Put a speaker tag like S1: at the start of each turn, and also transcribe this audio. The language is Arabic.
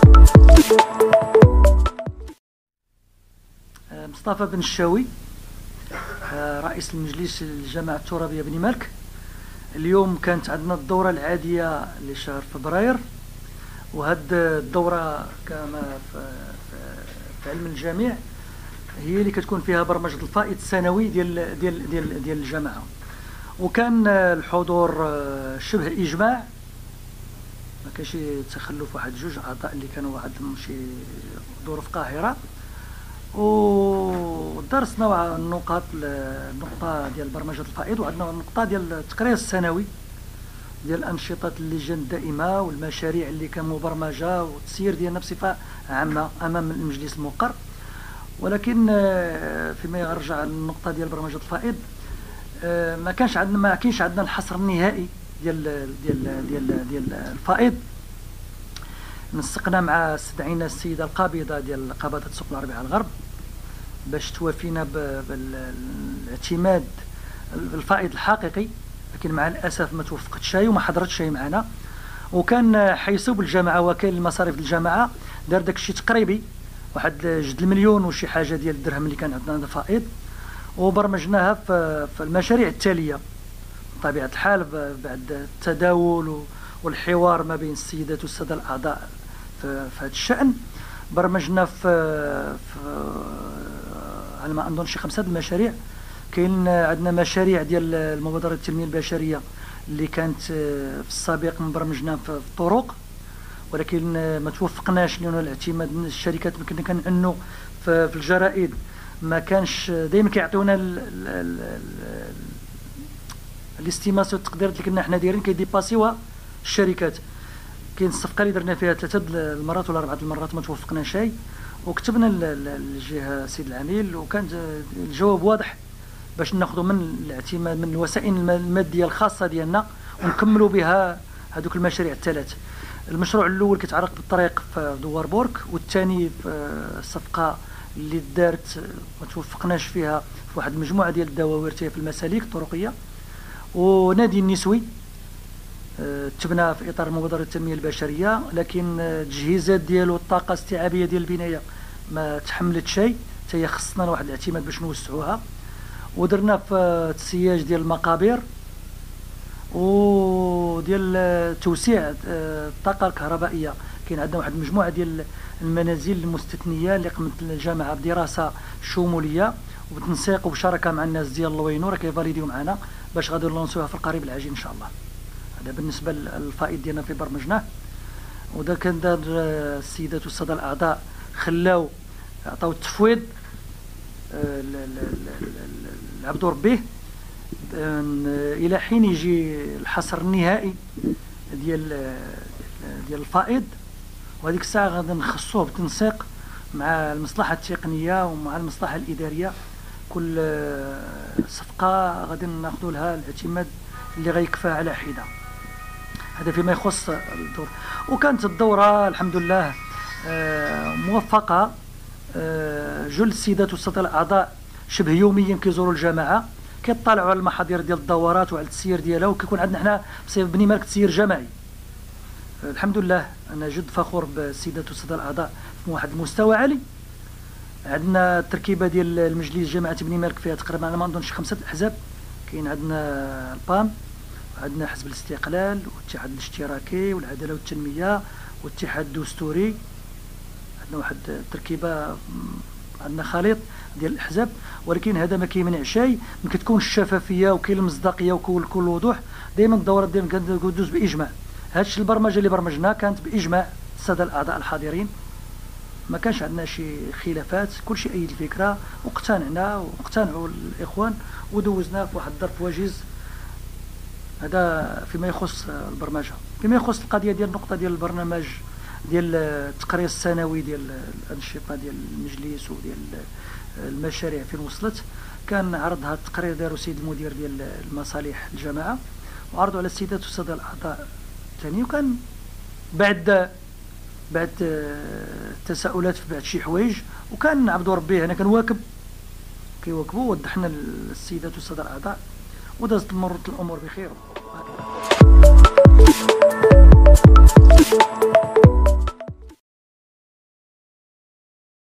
S1: مصطفى بن الشاوي، رئيس المجلس الجماعة الترابية بني مالك. اليوم كانت عندنا الدورة العادية لشهر فبراير، وهاد الدورة كما في علم الجميع هي اللي كتكون فيها برمجة الفائض السنوي ديال الجماعة. وكان الحضور شبه إجماع، ما كانش تخلف واحد جوج أعضاء اللي كانوا عندهم شي ظروف قاهرة. ودرسنا النقطة ديال برمجة الفائض، وعندنا النقطة ديال التقرير السنوي ديال أنشطة اللجان الدائمة والمشاريع اللي كان مبرمجة والتسيير ديالنا بصفة عامة أمام المجلس الموقر. ولكن فيما يرجع للنقطة ديال برمجة الفائض، ما كاينش عندنا الحصر النهائي ديال الفائض. نسقنا مع استدعينا السيدة القابضة ديال قبضة سوق الأربعاء الغرب باش توافينا بالاعتماد بالفائض الحقيقي، لكن مع الأسف ما توفقتش شيء وما حضرتش شيء معنا. وكان حيسوب الجماعة وكيل المصاريف الجماعة دار داك الشيء تقريبي واحد 2 مليون وشي حاجة ديال الدرهم اللي كان عندنا فائض، وبرمجناها في المشاريع التالية. بطبيعة الحال بعد التداول والحوار ما بين السيدات والسادة الأعضاء في هذا الشأن، برمجنا على ما أظن شي 5 المشاريع. كاين عندنا مشاريع ديال المبادرة التنمية البشرية اللي كانت في السابق مبرمجنا في الطرق، ولكن ما توفقناش لأنه الاعتماد من الشركات اللي كان عنه في الجرائد ما كانش دائما كيعطيونا الاستيماسيون التقديرات اللي كنا حنا دايرين كيديباسيوها الشركات. كاين الصفقه اللي درنا فيها 3 المرات ولا 4 المرات ما توفقنا شيء، وكتبنا للجهه سيد العميل، وكان الجواب واضح باش ناخذوا من الاعتماد من الوسائل الماديه الخاصه ديالنا ونكملوا بها هذوك المشاريع الثلاث. المشروع الاول كيتعرق بالطريق في دوار بورك، والثاني في الصفقه اللي دارت ما توفقناش فيها في واحد المجموعه ديال الدواوير في المسالك الطرقيه. ونادي النسوي تبنى في اطار مبادره التنميه البشريه، لكن التجهيزات ديالو الطاقه الاستيعابيه ديال البنايه ما تحملت شيء، حتى هي خصنا واحد الاعتماد باش نوسعوها. ودرنا في التسياج ديال المقابر وديال توسيع الطاقه الكهربائيه. كاين عندنا واحد المجموعه ديال المنازل المستثنيه اللي قامت الجامعه بدراسه شموليه وبتنسيق وبشراكه مع الناس ديال لوينو، راه كيفاليديو معنا باش غادي نلونسوها في القريب العاجل ان شاء الله. هذا بالنسبه للفائض ديالنا في برمجناه. ودا كان دار السيدات والساده الاعضاء خلاو عطاو التفويض لعبد ربيه الى حين يجي الحصر النهائي ديال الفائض، وهذيك الساعه غادي نخصوه بالتنسيق مع المصلحه التقنيه ومع المصلحه الاداريه. كل صفقه غادي ناخذوا لها الاعتماد اللي غيكفى على حده. هذا فيما يخص الدور. وكانت الدوره الحمد لله موفقه. جل السيدات والساده الاعضاء شبه يوميا كيزوروا الجماعه، كيطلعوا على المحاضر ديال الدورات وعلى التسيير ديالها، وكيكون عندنا حنا في بني مالك تسيير جماعي. الحمد لله انا جد فخور بالسيدات والساده الاعضاء في واحد المستوى عالي. عندنا التركيبه ديال المجلس جماعه بني مالك فيها تقريبا انا ما نظنش شي 5 احزاب. كاين عندنا البام، وعندنا حزب الاستقلال والاتحاد الاشتراكي والعداله والتنميه والاتحاد الدستوري. عندنا واحد التركيبه، عندنا خليط ديال الاحزاب، ولكن هذا ما كيمنع شيء من كتكون الشفافيه وكاين المصداقيه وكل وضوح. دائما الدورات ديالنا كندوز باجماع. هادشي البرمجه اللي برمجناها كانت باجماع الساده الاعضاء الحاضرين، ما كانش عندنا شي خلافات، كلشي ايد الفكره واقتنعوا الاخوان ودوزناه في واحد الظرف وجيز. هذا فيما يخص البرمجه. فيما يخص القضيه ديال النقطه ديال البرنامج ديال التقرير السنوي ديال الانشطه ديال المجلس وديال المشاريع فين وصلت، كان عرضها التقرير دارو السيد المدير ديال المصالح الجماعه وعرضوا على السيدات والساده الاعضاء ثاني. وكان بعد تساؤلات في بعض شي حوايج، وكان عبد ربي هنا كيواكبوا وضحنا للسيدات والساده الاعضاء، ودازت الامور بخير.